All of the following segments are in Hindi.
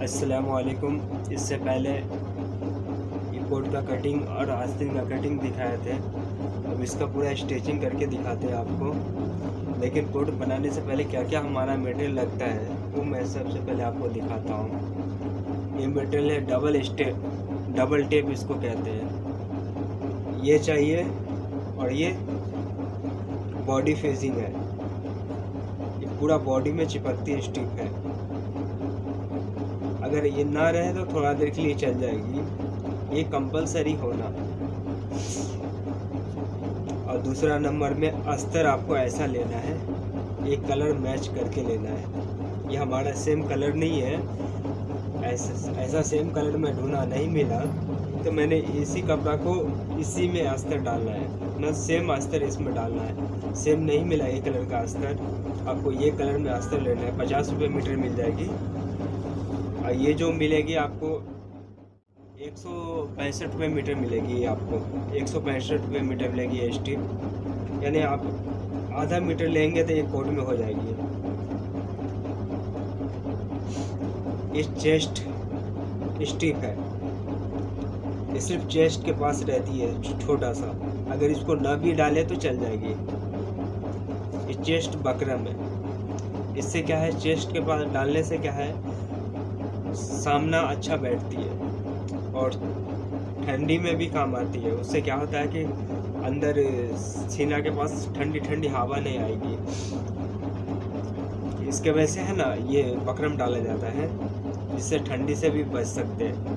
अस्सलामुअलैकुम। इससे पहले ये कोट का कटिंग और आस्तीन का कटिंग दिखाए थे। अब इसका पूरा स्टिचिंग करके दिखाते हैं आपको। लेकिन कोट बनाने से पहले क्या क्या हमारा मटेरियल लगता है वो मैं सबसे पहले आपको दिखाता हूँ। ये मटेरियल है डबल टेप इसको कहते हैं। ये चाहिए और ये बॉडी फेसिंग है। ये पूरा बॉडी में चिपकती स्टिक है। अगर ये ना रहे तो थोड़ा देर के लिए चल जाएगी। ये कंपलसरी होना। और दूसरा नंबर में अस्तर आपको ऐसा लेना है, एक कलर मैच करके लेना है। ये हमारा सेम कलर नहीं है। ऐसा सेम कलर में ढूंढा नहीं मिला तो मैंने इसी कपड़ा को इसी में अस्तर डालना है ना, सेम अस्तर इसमें डालना है। सेम नहीं मिला ये कलर का अस्तर, आपको ये कलर में अस्तर लेना है। 50 रुपये मीटर मिल जाएगी। और ये जो मिलेगी आपको 165 रुपये मीटर मिलेगी। आपको 165 रुपये मीटर मिलेगी ये स्टिप। यानी आप आधा मीटर लेंगे तो एक कोट में हो जाएगी। ये चेस्ट स्टिप है। ये सिर्फ चेस्ट के पास रहती है, छोटा सा। अगर इसको न भी डाले तो चल जाएगी। ये चेस्ट बकरम है। इससे क्या है, चेस्ट के पास डालने से क्या है, सामना अच्छा बैठती है और ठंडी में भी काम आती है। उससे क्या होता है कि अंदर सीना के पास ठंडी ठंडी हवा नहीं आएगी। इसके वजह से है ना, ये बकरम डाला जाता है, जिससे ठंडी से भी बच सकते हैं।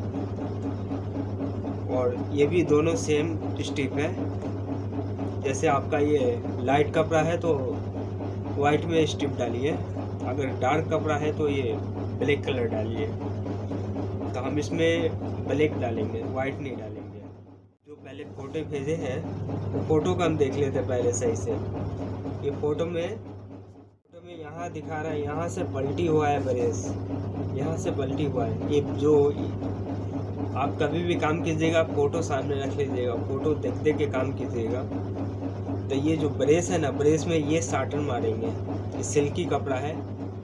और ये भी दोनों सेम स्टिप है। जैसे आपका ये लाइट कपड़ा है तो वाइट में स्टिप डालिए, अगर डार्क कपड़ा है तो ये ब्लैक कलर डालिए। तो हम इसमें ब्लैक डालेंगे, वाइट नहीं डालेंगे। जो पहले फ़ोटो भेजे हैं वो फ़ोटो का हम देख लेते हैं पहले सही से। ये फ़ोटो में यहाँ दिखा रहा है, यहाँ से पलटी हुआ है ब्रेस, यहाँ से पलटी हुआ है। ये जो आप कभी भी काम कीजिएगा फ़ोटो सामने रख लीजिएगा, फ़ोटो देख देख के काम कीजिएगा। तो ये जो ब्रेस है ना, ब्रेस में ये साटन मारेंगे। ये सिल्की कपड़ा है।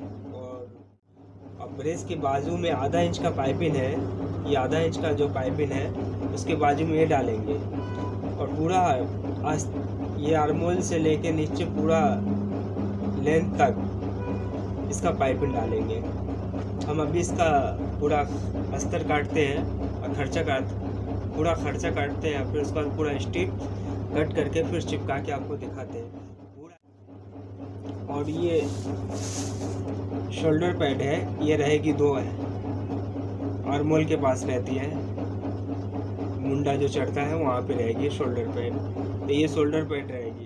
और ब्रेस के बाजू में आधा इंच का पाइपिंग है। ये आधा इंच का जो पाइपिंग है उसके बाजू में ये डालेंगे। और पूरा ये आर्मोल से लेके नीचे पूरा लेंथ तक इसका पाइपिंग डालेंगे। हम अभी इसका पूरा अस्तर काटते हैं और पूरा खर्चा काटते हैं। फिर उसका पूरा स्टिप कट करके फिर चिपका के आपको दिखाते हैं पूरा। और ये शोल्डर पैड है, ये रहेगी 2 है, आर्मोल के पास रहती है। मुंडा जो चढ़ता है वहाँ पे रहेगी शोल्डर पैड। तो ये शोल्डर पैड रहेगी।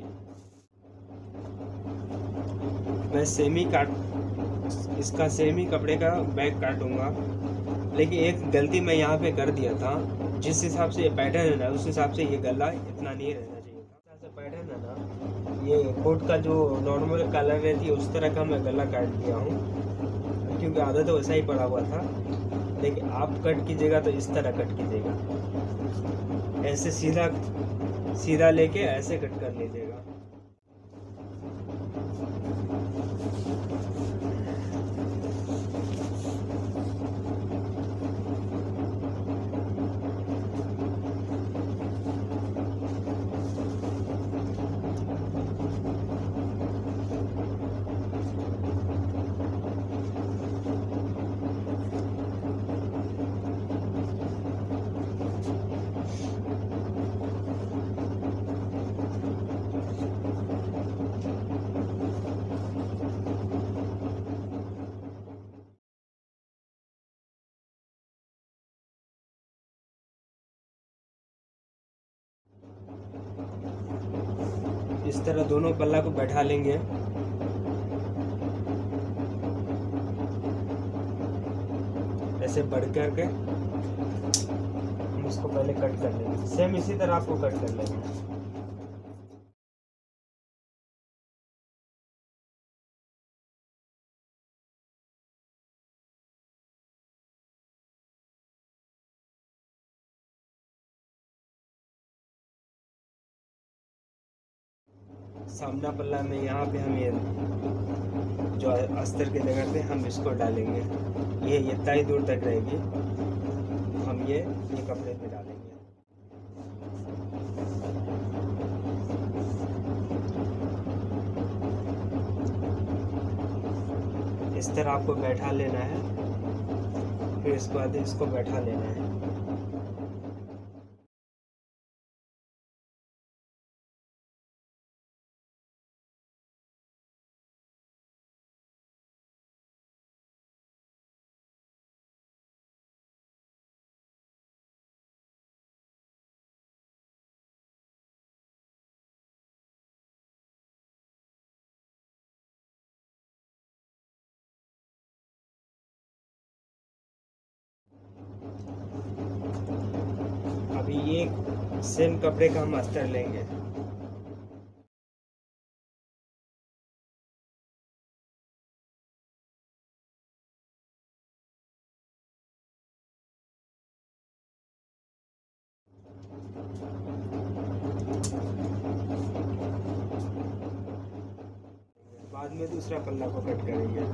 मैं इसका सेमी कपड़े का बैग काटूंगा। लेकिन एक गलती मैं यहाँ पे कर दिया था। जिस हिसाब से ये पैटर्न है ना, उस हिसाब से ये गला इतना नहीं रहना चाहिए था। जैसे पैटर्न है ना, ये कोट का जो नॉर्मल कलर रहती है उस तरह का मैं गला काट दिया हूँ, क्योंकि आदत तो वैसा ही पड़ा हुआ था। लेकिन आप कट कीजिएगा तो इस तरह कट कीजिएगा, ऐसे सीधा लेके ऐसे कट कर लीजिएगा। इस तरह दोनों पल्ला को बैठा लेंगे। ऐसे बढ़ करके हम इसको पहले कट कर लेंगे। सेम इसी तरह आपको कट कर लेंगे। सामना पल्ला में यहाँ पे हम ये जो अस्तर की जगह पे हम इसको डालेंगे। ये इतना ही दूर तक रहेगी। हम ये कपड़े पे डालेंगे। इस तरह आपको बैठा लेना है, फिर इसके बाद इसको बैठा लेना है। अभी ये सेम कपड़े का हम अस्तर लेंगे। बाद में दूसरा पल्ला को कट करेंगे।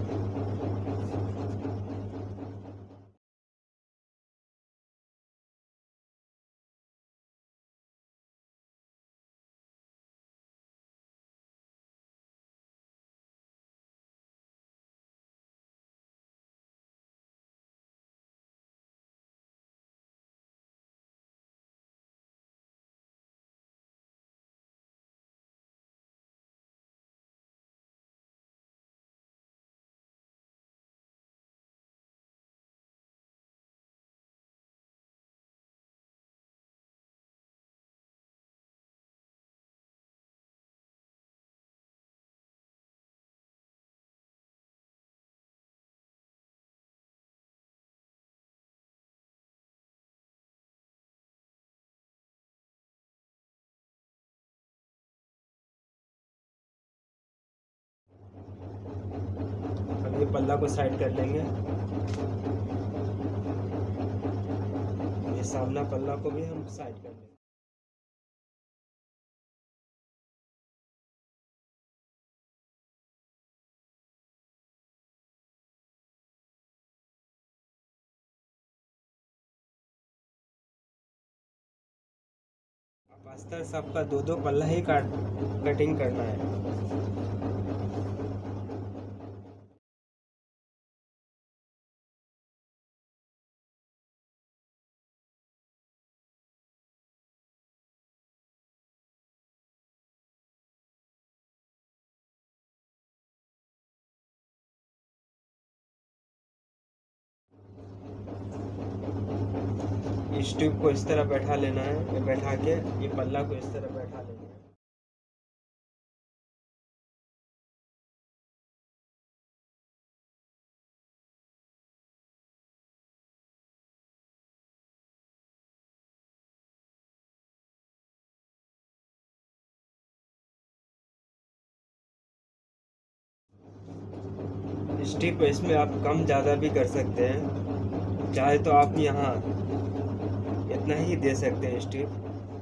अब ये पल्ला को साइड कर लेंगे। ये सामना पल्ला को भी हम साइड कर लेंगे। अब अस्तर सबका दो पल्ला ही कटिंग करना है। इस ट्यूब को इस तरह बैठा लेना है, ये बैठा के ये पल्ला को इस तरह बैठा लेना है। स्टिप इसमें आप कम ज़्यादा भी कर सकते हैं, चाहे तो आप यहाँ इतना ही दे सकते हैं स्टिप।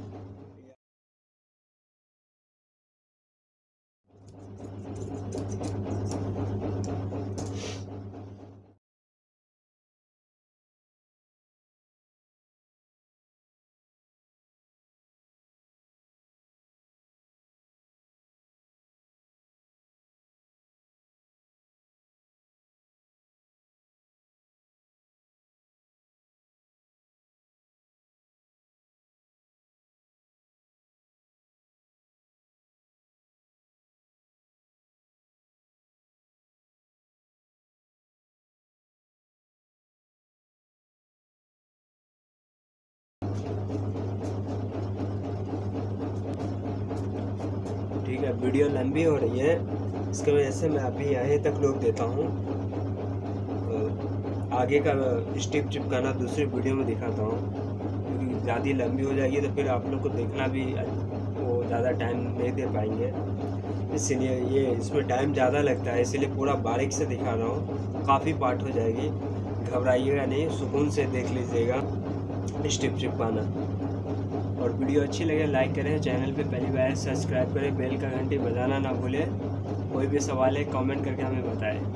ठीक है, वीडियो लंबी हो रही है, इसकी वजह से मैं अभी यहीं तक रोक देता हूँ। आगे का स्टिप चिपकाना दूसरी वीडियो में दिखाता हूँ, क्योंकि ज़्यादा लंबी हो जाएगी तो फिर आप लोग को देखना भी वो ज़्यादा टाइम नहीं दे पाएंगे। इसलिए ये इसमें टाइम ज़्यादा लगता है, इसलिए पूरा बारीक से दिखा रहा हूँ। काफ़ी पार्ट हो जाएगी, घबराइएगा नहीं, सुकून से देख लीजिएगा स्टिप चिपकाना। और वीडियो अच्छी लगे लाइक करें, चैनल पे पहली बार सब्सक्राइब करें, बेल का घंटी बजाना ना भूलें। कोई भी सवाल है कमेंट करके हमें बताएं।